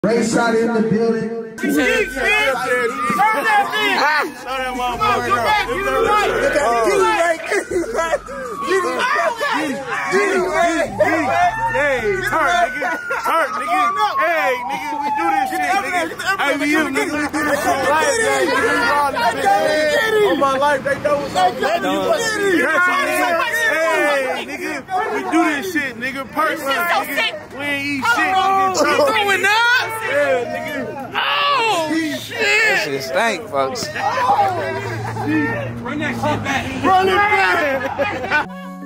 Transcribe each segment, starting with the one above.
Lasan in the building. Turn that bitch! Throw that motherfucker. Come on, get it right. Get it right. Hey, turn, nigga. Turn, nigga. Hey, nigga, we do this shit, nigga. Hey, we do this shit. On my life, they know what's up. Hey, nigga, we do this shit, nigga. Personal, nigga. We ain't eat shit, nigga. Going up? Yeah, nigga. Oh, shit. That shit stank, folks. Run that shit back. Run it back.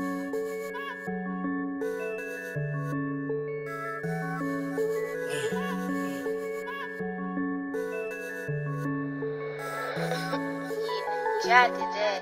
Yeah, did that.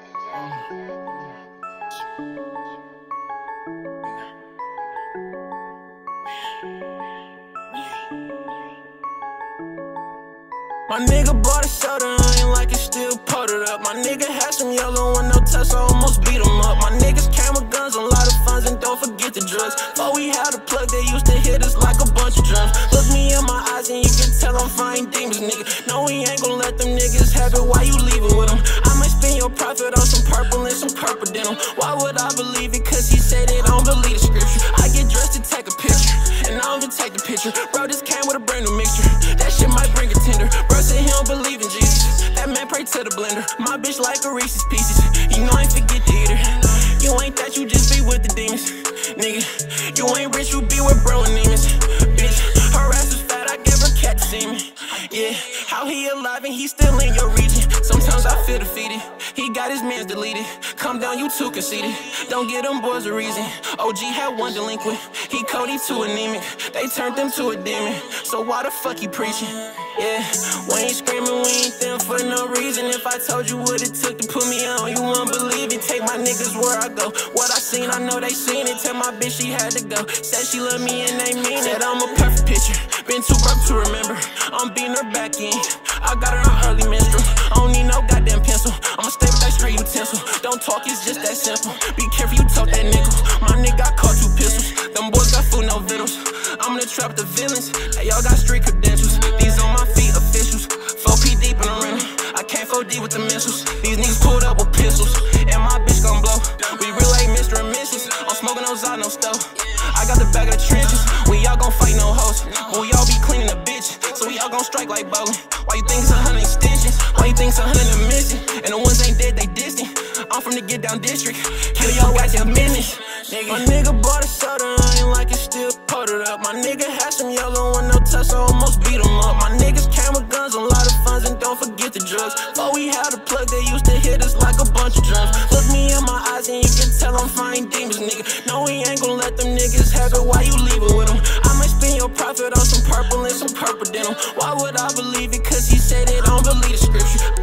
My nigga bought a soda, I ain't like it, still powdered up. My nigga had some yellow and no touch, I almost beat him up. My niggas came with guns, a lot of funds, and don't forget the drugs. Before we had a plug, they used to hit us like a bunch of drums. Look me in my eyes and you can tell I'm fighting demons, nigga. No, we ain't gon' let them niggas have it, why you leaving with them? I might spend your profit on some purple and some purple denim. Why would I believe it? Cause he said they don't believe the scripture. I get dressed to take a picture, and I don't even take the picture. Bro, this came with a brand new mixture. That shit might bring a tender. Bro said he don't believe in Jesus. That man pray to the blender. My bitch like a Reese's Pieces. You know I ain't forget to eat her. You ain't that, you just be with the demons. Nigga, you ain't rich, you be with bro and demons. Bitch, her ass is fat, I give her cat to see me. Yeah, how he alive and he still in your region. Sometimes I feel defeated. He got his mans deleted. Calm down, you too conceited. Don't give them boys a reason. OG had one delinquent. He Cody too anemic. They turned him to a demon. So why the fuck he preaching? Yeah, we ain't screaming, we ain't them for no reason. If I told you what it took to put me on, you wouldn't believe it. Take my niggas where I go. What I seen, I know they seen it. Tell my bitch she had to go. Said she love me and they mean it. I'm a perfect picture. Been too broke to remember. I'm beating her back in. I got her on early menstrual. I don't need no goddamn pencil. I'ma stay with that straight utensil. Don't talk, it's just that simple. Be careful, you talk that nickel. My nigga, I caught 2 pistols. Them boys got food, no victuals. I'm gonna trap the villains. Hey, y'all got street credentials. These on my feet, officials. 4P deep in the rental. I can't 4D with the missiles. These niggas pulled up with pistols. And my bitch gon' blow. We real like Mr. and Mrs. I'm smoking those out, no stove. I got the back of the trenches. We all gon' fight, no hoes. But we all be cleaning the bitch. So we all gon' strike like bowling. Why you think it's 100 extensions? Why you think it's 100 and missing? And the ones ain't dead, they distant. I'm from the get down district. Kill your ass your business. My nigga bought a soda, I ain't like it, still powdered up. My nigga had some yellow and no touch, I almost beat him up. My niggas came with guns, a lot of funds, and don't forget the drugs. Before we had a plug, they used to hit us like a bunch of drums. Look me in my eyes and you can tell I'm fighting demons, nigga. No, we ain't gon' let them niggas have it, why you leaving with them? I might spend your profit on some purple and some purple denim. Why would I believe it? Cause he said they don't believe the scripture.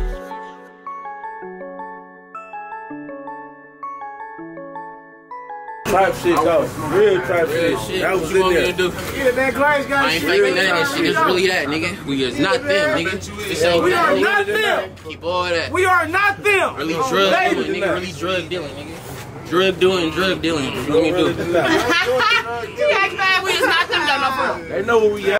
Trap shit though, real trap shit. That was in there. Yeah, man, Clarence got I ain't faking none of that shit. It's really that, nigga. We is not them, nigga. This ain't we are not them. Keep all that. We are not them. Really drug doing, nigga. Really drug dealing, nigga. Drug doing, drug dealing. Let me do. You act bad, we is not them, though, no fool. They know where we at.